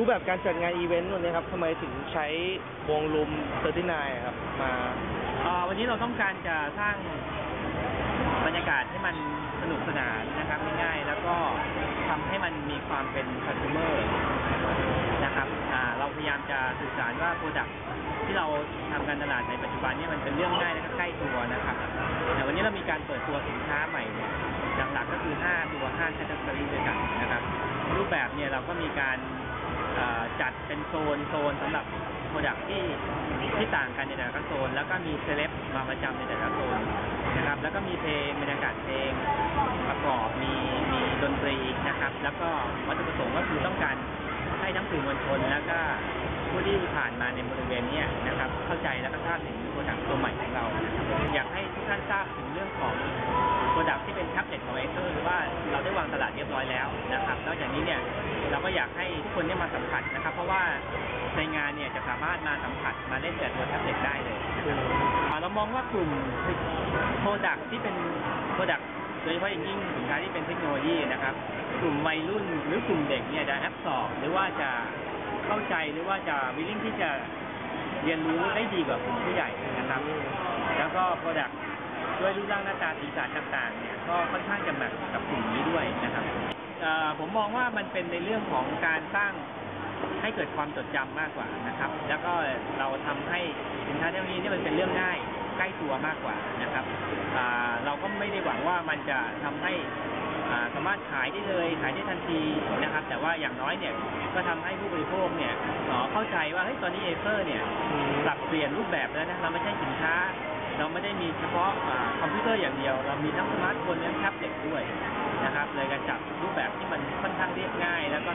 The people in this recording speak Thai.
แบบการจัดงานอีเวนต์วันนี้ครับทำไมถึงใช้วงลุม39ครับมาวันนี้เราต้องการจะสร้างบรรยากาศให้มันสนุกสนานนะครับง่ายๆแล้วก็ทำให้มันมีความเป็นคอน sumer นะครับเราพยายามจะสื่อสารว่าโปรดักต์ที่เราทำการตลาดในปัจจุบันนี้มันเป็นเรื่องง่ายและใกล้ตัวนะครับแต่วันนี้เรามีการเปิดตัวสินค้าใหม่เนี่ยหลักๆก็คือ5ตัว5 category ด้วยกันนะครับรูปแบบเนี่ยเราก็มีการจัดเป็นโซนสำหรับโปรดักต์ที่ต่างกันในแต่ละโซนแล้วก็มีเซเลบมาประจำในแต่ละโซนนะครับแล้วก็มีเพลงบรรยากาศเพลงประกอบมีดนตรีนะครับแล้วก็วัตถุประสงค์ก็คือต้องการให้ทั้งสื่อมวลชนแล้วก็ผู้ที่ผ่านมาในบริเวณนี้นะครับเข้าใจและก็ทราบถึงโปรดักต์ตัวใหม่ของเราอยากให้ทุกท่านทราบถึงเรื่องของโปรดักต์ที่เป็นแท็บเล็ตของเอเซอร์หรือว่าเราได้วางตลาดเรียบร้อยแล้วนะครับแล้วอย่างนี้เนี่ยเราก็อยากให้ทุกคนได้มาสัมผัสนะครับเพราะว่าในงานเนี่ยจะสามารถมาสัมผัสมาเล่นกับตัวแท็บเล็ตได้เลยเรามองว่ากลุ่มโปรดักต์ที่เป็นโปรดักต์โดยเฉพาะอย่างยิ่งสินค้าที่เป็นเทคโนโลยีนะครับกลุ่มวัยรุ่นหรือกลุ่มเด็กเนี่ยจะแอบสอบหรือว่าจะเข้าใจหรือว่าจะวิลลิ่งที่จะเรียนรู้ได้ดีกว่ากลุ่มผู้ใหญ่นะครับแล้วก็โปรดักต์ด้วยรูปร่างหน้าตาสีสันต่างๆเนี่ยก็ค่อนข้างจะแมทกับกลุ่มนี้ด้วยนะครับผมมองว่ามันเป็นในเรื่องของการสร้างให้เกิดความจดจำมากกว่านะครับแล้วก็เราทำให้สินค้าเทคโนโลยีนี่มันเป็นเรื่องง่ายใกล้ตัวมากกว่านะครับเราก็ไม่ได้หวังว่ามันจะทำให้สามารถขายได้เลยขายได้ทันทีนะครับแต่ว่าอย่างน้อยเนี่ยก็ทำให้ผู้บริโภคเนี่ยเข้าใจว่าเฮ้ยตอนนี้เอเซอร์เนี่ยปรับเปลี่ยนรูปแบบแล้วนะเราไม่ใช่สินค้าเราไม่ได้มีเฉพาะคอมพิวเตอร์อย่างเดียวเรามีทั้งสมาร์ทโฟนทั้งแท็บเล็ตด้วยนะครับเลยการจัดรูปแบบที่มันค่อนข้างเรียบง่ายแล้วก็